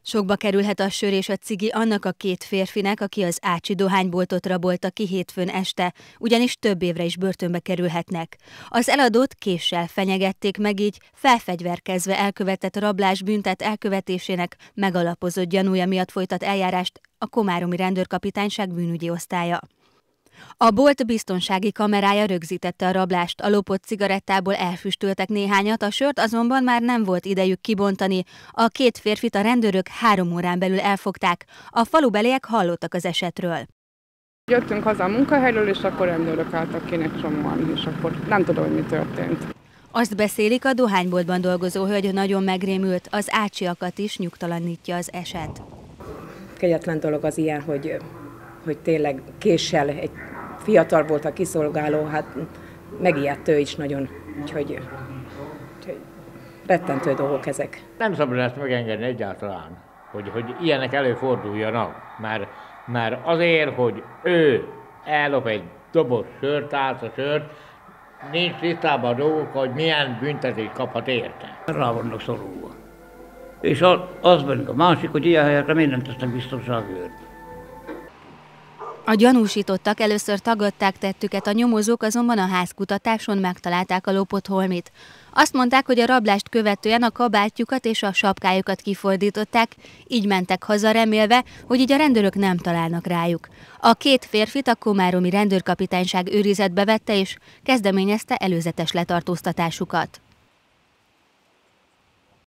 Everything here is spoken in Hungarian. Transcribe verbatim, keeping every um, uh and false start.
Sokba kerülhet a sör és a cigi annak a két férfinek, aki az ácsi dohányboltot rabolta ki hétfőn este, ugyanis több évre is börtönbe kerülhetnek. Az eladót késsel fenyegették meg, így felfegyverkezve elkövetett rablás bűntett elkövetésének megalapozott gyanúja miatt folytat eljárást a komáromi rendőrkapitányság bűnügyi osztálya. A bolt biztonsági kamerája rögzítette a rablást, a lopott cigarettából elfüstöltek néhányat, a sört azonban már nem volt idejük kibontani. A két férfit a rendőrök három órán belül elfogták, a falubeliek hallottak az esetről. Jöttünk haza a munkahelyről, és akkor rendőrök álltak ki egy csomóan, és akkor nem tudom, hogy mi történt. Azt beszélik, a dohányboltban dolgozó hölgy nagyon megrémült, az ácsiakat is nyugtalanítja az eset. Kegyetlen dolog az ilyen, hogy, hogy tényleg késsel egy fiatal volt a kiszolgáló, hát megijedt ő is nagyon, úgyhogy, úgyhogy rettentő dolgok ezek. Nem szabad ezt megengedni egyáltalán, hogy, hogy ilyenek előforduljanak, mert, mert azért, hogy ő ellop egy doboz sört, álca sört, nincs tisztában a dolgok, hogy milyen büntetést kaphat érte. Rá vannak szorulva. És az, az benne a másik, hogy ilyen helyekre miért nem tesznek biztonságőrt. A gyanúsítottak először tagadták tettüket, a nyomozók azonban a házkutatáson megtalálták a lopott holmit. Azt mondták, hogy a rablást követően a kabátjukat és a sapkájukat kifordították, így mentek haza remélve, hogy így a rendőrök nem találnak rájuk. A két férfit a komáromi rendőrkapitányság őrizetbe vette és kezdeményezte előzetes letartóztatásukat.